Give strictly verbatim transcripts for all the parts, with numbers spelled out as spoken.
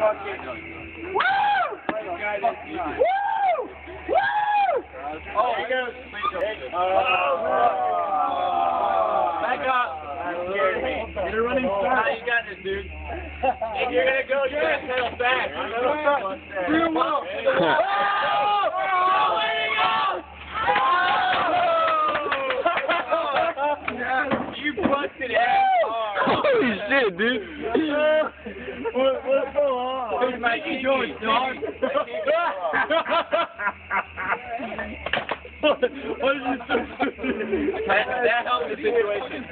Woo! Woo! Woo! Oh, he goes. Back up. You're running fast. You got this, dude. If you're gonna go, you gotta settle back. Through the wall. You busted it hard. Holy shit, dude. What, what's going on? Hey, Mike, you doing, dog? What did you say? That, that helped the situation.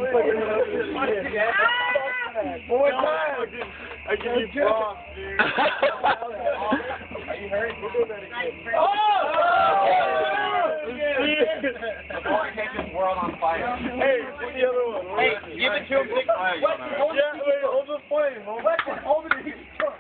Four times. I give you props, dude. Are you hurt? Oh! Before we take this world on fire. Hey, give the other one. Hey, give it to him. Yeah, wait, hold the flame. Hold it. Hold it. He's drunk.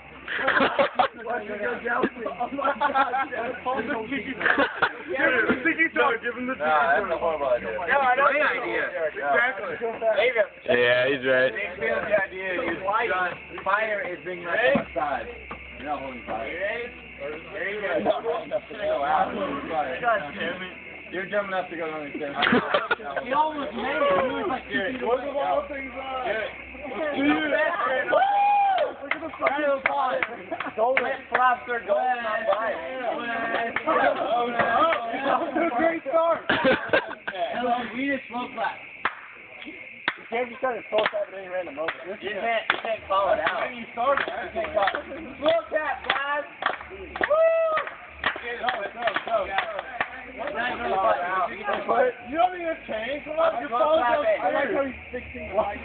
Give him the Nah, that's a horrible idea. No, I don't Great think idea. Exactly. There you go. Yeah, he's right. The idea is fire is being left outside. You're not holding fire. You ready? There you go. God damn it. You're dumb enough to go down the stairs. He almost made it. He was like, look at all things on. Look at the fucking fire. Don't let flaps are going on fire. That was a great start. Hello, we need a slow clap. You can't just start a slow clap at any random moment. You can't, you can't call it out. When you start it, you can't call it. Slow clap, guys. Woo! Go, go, go. But you don't need to change. Come on, your phone's upstairs. I like how he's fixing the lights.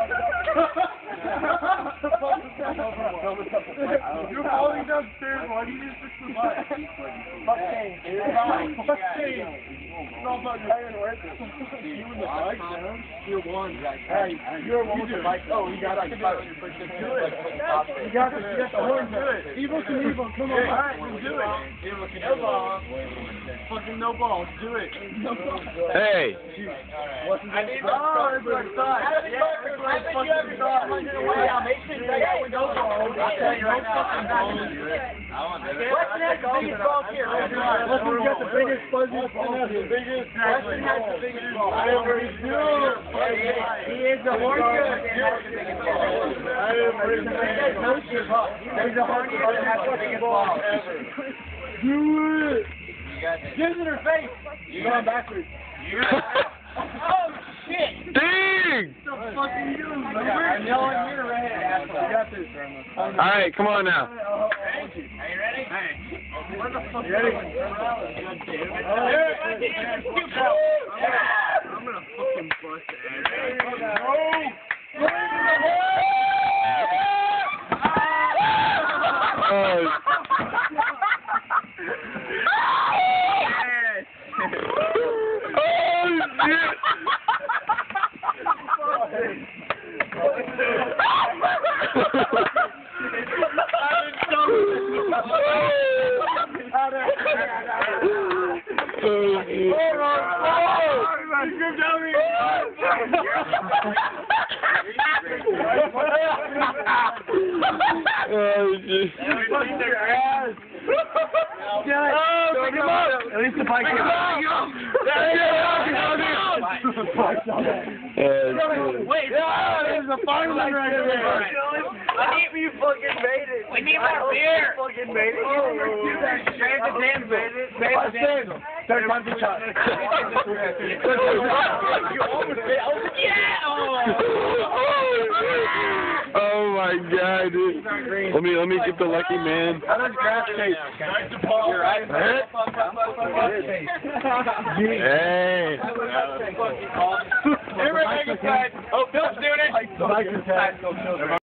You're falling downstairs. Why do you need to fix the lights? Fuck change. Fuck change. It's all about your head and work. You and the bike, man. You're one. Hey, you're one with the bike. Oh, you got it. Do it. You got this. You got the horn. Do it. Evil can evil. Come on. All right, then do it. Evil can no balls. Fucking no balls. Do it. No balls. Hey. I need the oh, that's what I thought. Yeah, that's what I fucking thought. Make sure you got windows on. I'll tell you right now. What's the next biggest ball here? Weston got the biggest fuzziest ball. The biggest. Weston has the biggest ball. I already do. He is the horniest and has the biggest ball. I already do. He's the horniest and has the biggest ball. Do it. Get it in her face. You're going backwards. Oh, shit. Dang! What the fuck are you doing? I'm yelling you right now. You got this, Irma. All right, come on now. Are you ready? Hey. Where the fuck are you ready? I'm gonna fucking bust it. No! Oh. At least the bike is Wait, there's a fireman right there. I need you fucking made it. We need more beer. Fucking made it. Save the damn made it. Save the damn. Third time's a shot. You almost did. Oh, yeah. Oh my god, dude. Let me let me get the lucky man. How does grass taste? Your eyes. Hey. Everybody inside. Oh, Bill's doing it. The bike is